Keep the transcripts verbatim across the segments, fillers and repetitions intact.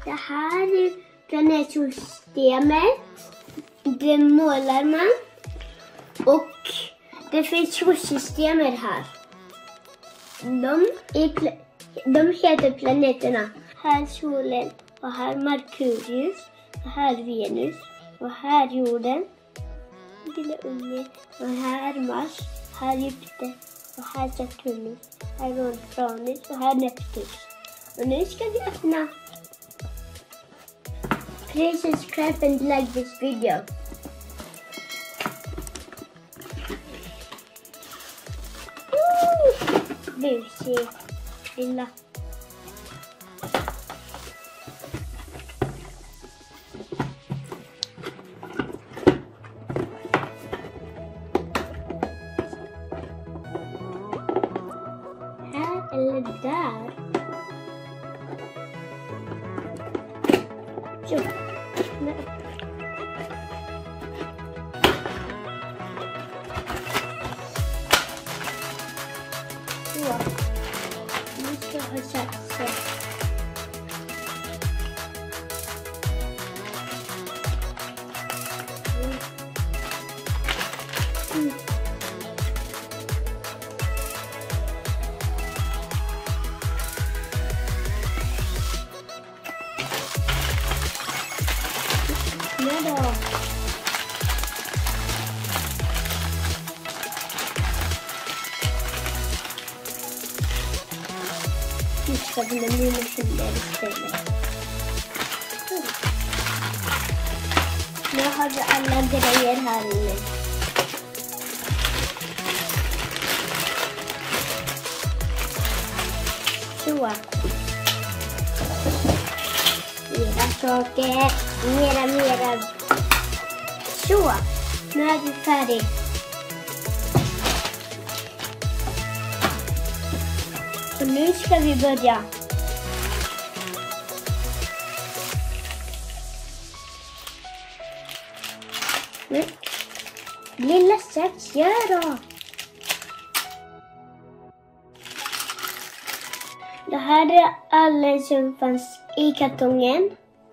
Det här är planetsolsystemet. Det målar man. Och det finns solsystemer här. De, är, de heter planeterna. Här solen och här Merkurius. Och här Venus. Och här jorden. Lilla unge. Och här Mars. Här Jupiter. Och här Saturnus. Här Uranus. Och här Neptunus. Och nu ska vi öppna. Please subscribe and like this video. Busig lilla. Här eller där. Så. Nej. Så. Nu ska jag ha satser. Mm. Mm. Nej då. Nu ska vi med mina händer istället. Mm. Nu har vi alla grejer här inne. Så. Mera saker. Mera, mera. Så. Nu är vi färdiga. Och nu ska vi börja. Men, lilla Sats, gör då. Det här är alla som fanns i kartongen.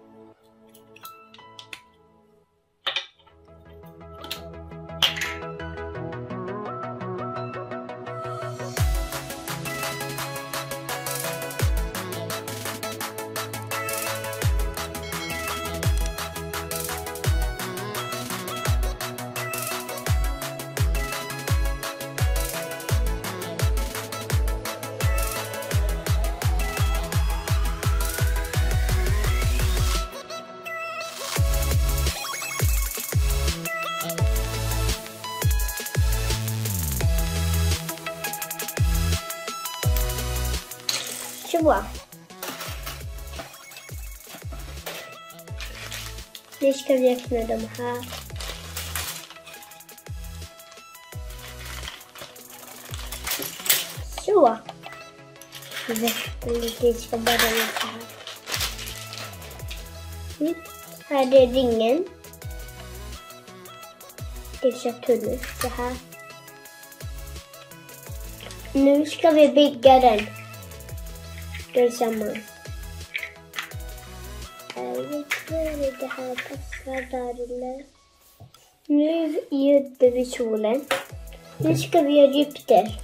Så. Nu ska vi öppna de här. Så. Vi växlar lite, jag ska bara göra så här. Mm. Här är ringen. Det är Saturnus, så här. Nu ska vi bygga den. Tillsammans. Jag vet inte det här passar där eller. Nu gjorde vi solen. Nu ska vi göra Jupiter.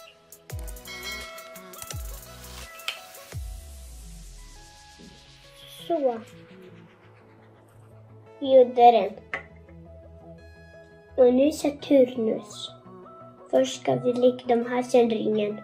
Så. Vi gjorde den. Och nu Saturnus. Först ska vi lägga de här sen ringen.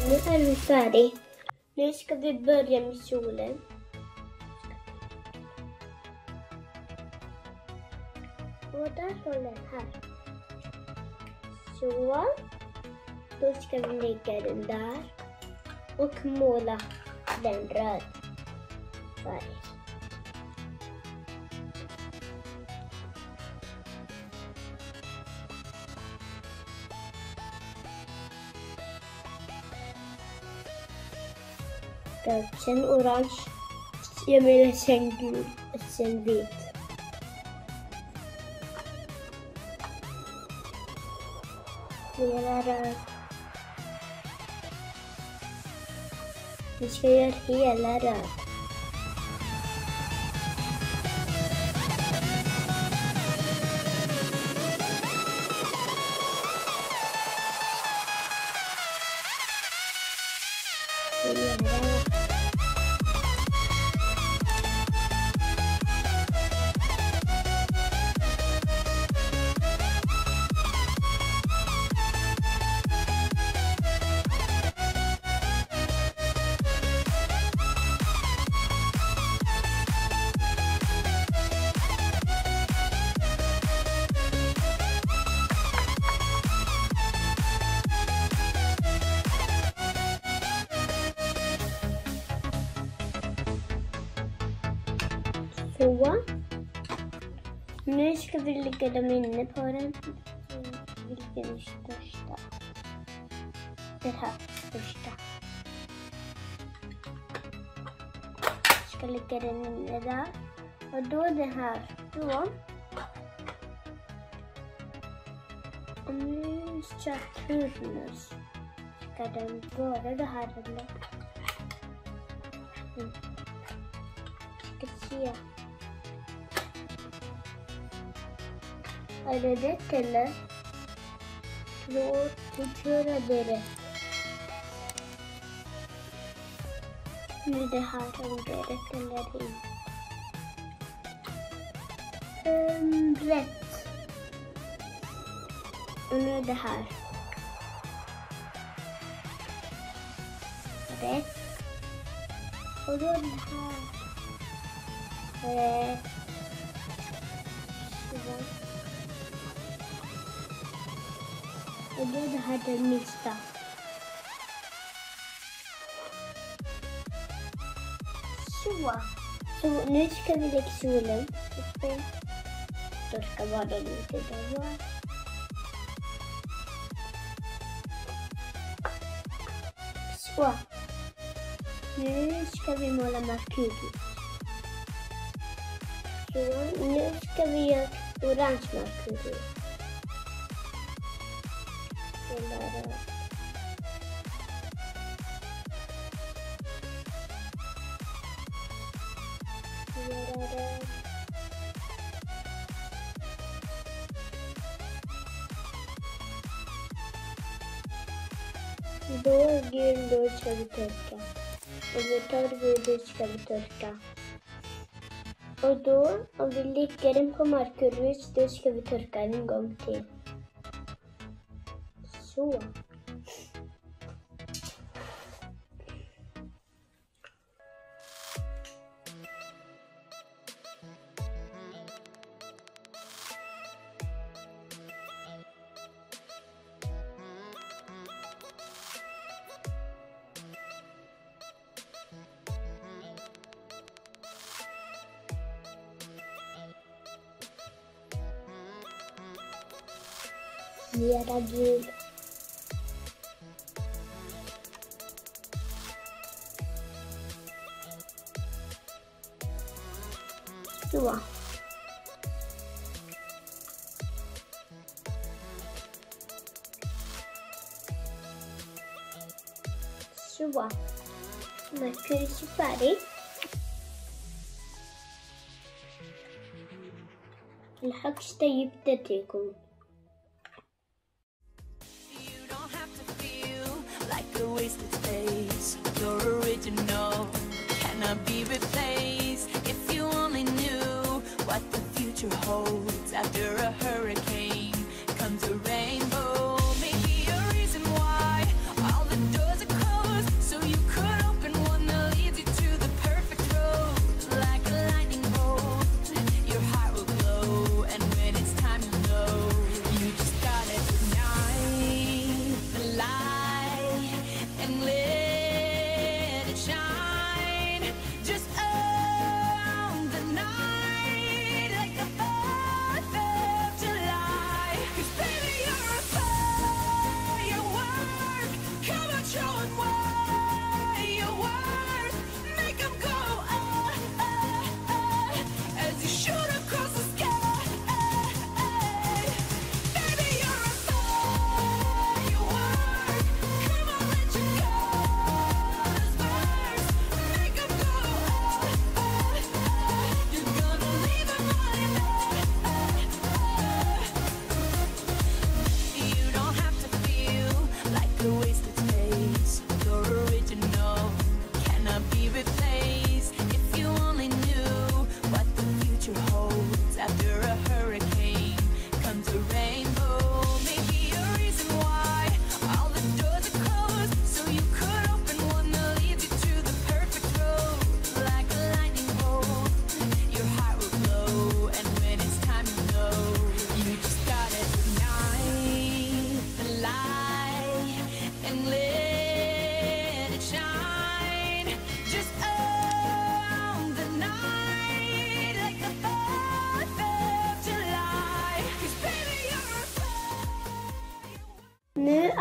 Nu är vi färdiga. Nu ska vi börja med kjolen. Och där håller den här. Så. Då ska vi lägga den där. Och måla den röd färg. Sen orange. Jag menar sen gul. Sen vit. Mera röd. Vi ska göra hela röd. Så. Nu ska vi lägga dem inne på den. Vilken är största? Den här första. Jag ska lägga den inne där. Och då den här. Så. Och nu Saturnus. Ska den vara det här eller? Mm. Ska se. Är det rätt eller? Tror du att det är rätt? Nu det här om det är rätt eller inte. Um, rätt. Och nu det här. Rätt. Och då det här. Rätt. Så. Och då det här är den minsta. Så. Så nu ska vi lägga solen. Då ska vara lite där. Så. Nu ska vi måla Merkurius. Så nu ska vi göra orange Merkurius. Då gul, då ska vi torka. Och vi tar gul, då ska vi torka. Och då, om vi lägger den på Merkurius, då ska vi torka en gång till. Så. Mera gul. Så. Så. Merkurius är färdig. Den högsta djupet är kom. Wasted space, you're original, cannot be replaced. If you only knew what the future holds, after a hurricane comes a rainbow. Maybe a reason why all the doors are closed.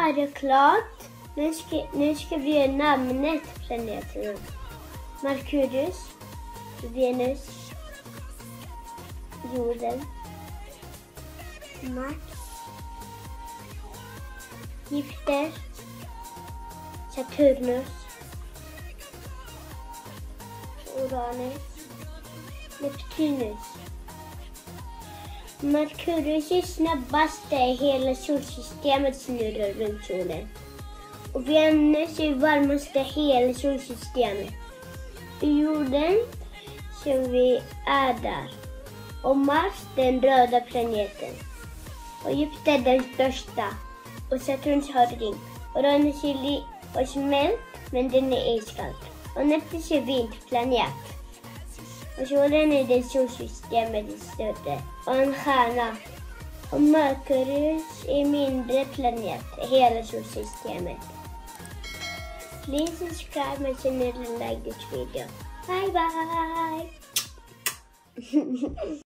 är det klart. Nu ska, nu ska vi göra namnet på planeterna. Merkurius, Venus, Jorden, Mars, Jupiter, Saturnus, Uranus, Neptunus. Merkurius är snabbaste i hela solsystemet snurrar runt solen. Och Venus är varmaste i hela solsystemet. Jorden som vi är där. Och Mars den röda planeten. Och Jupiter den största. Och Saturnus har ring. Uranus är li- och smält men den är iskall. Och Neptunus är vinterplanet. Och solen är det solsystemet i större. Och en stjärna. Och Merkurius är mindre planet i hela solsystemet. Please subscribe my channel and like this video. Bye bye!